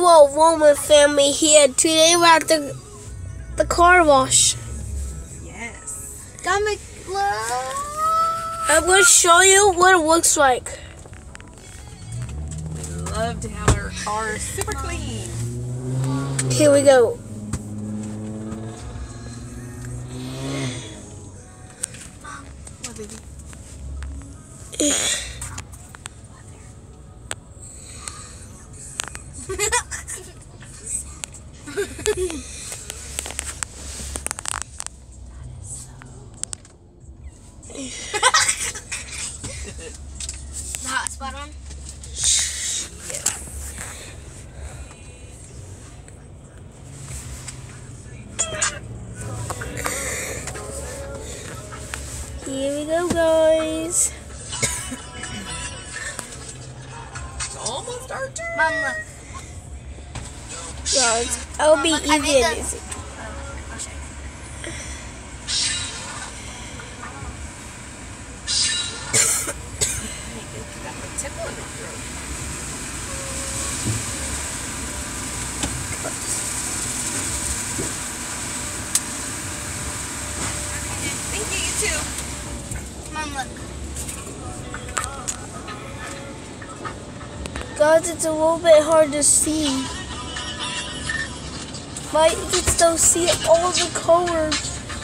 Walt Woman family here. Today we're at the car wash. Yes. Got my glove. I'm going to show you what it looks like. We love to have our cars super clean. Here we go. What, baby? The hot spot on? Here we go, guys. It's almost our turn. Mom, look. Guys, it'll be Look, I easy made and the- easy. I'll show you. Got the tickle in the throat. Thank you, you too. Mom, look. Guys, it's a little bit hard to see. But you can still see all the colors.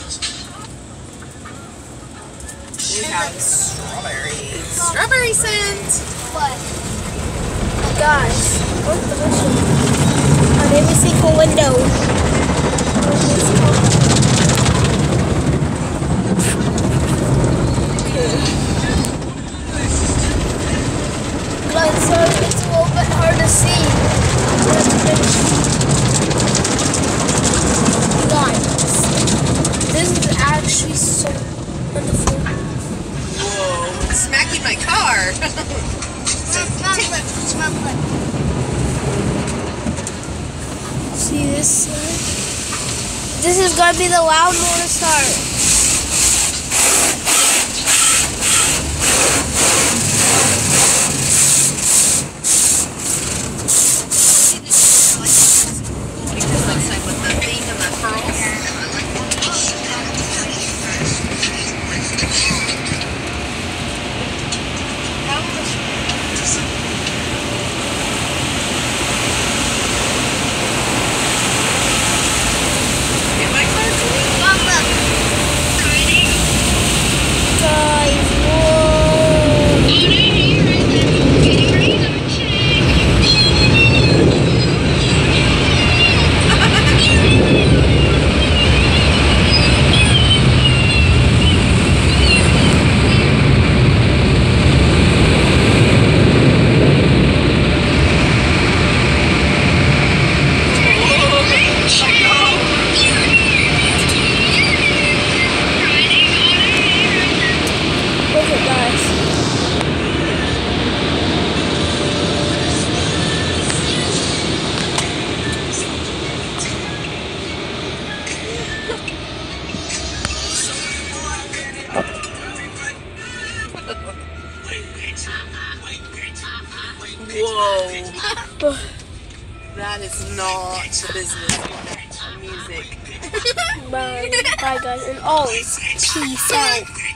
We have strawberry scent. What? Guys, look at this one. On every single window. Guys, so it's a little bit hard to see. Guys, this is actually so wonderful. Whoa, it's smacking my car. Mom, look. Mom, look. See this side? This is gonna be the loud motor start. With the thing and the pearls. Get my car clean. Mom, look. Guys, whoa. Look at guys. Whoa. That is not the business of music. Bye, bye guys, and always peace out.